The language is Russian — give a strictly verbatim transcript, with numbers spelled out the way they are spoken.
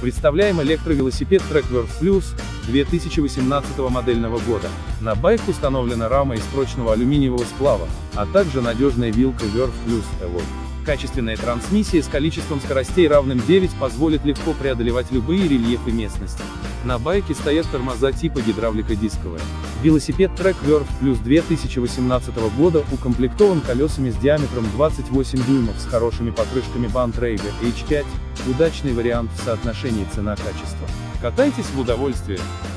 Представляем электровелосипед Trackworth Plus две тысячи восемнадцатого модельного года. На байк установлена рама из прочного алюминиевого сплава, а также надежная вилка Worth Plus Evo. Качественная трансмиссия с количеством скоростей равным девять позволит легко преодолевать любые рельефы местности. На байке стоят тормоза типа гидравлико-дисковые. Велосипед Trackworth Plus две тысячи восемнадцатого года укомплектован колесами с диаметром двадцать восемь дюймов с хорошими покрышками Bontrager эйч пять, удачный вариант в соотношении цена-качество. Катайтесь в удовольствие!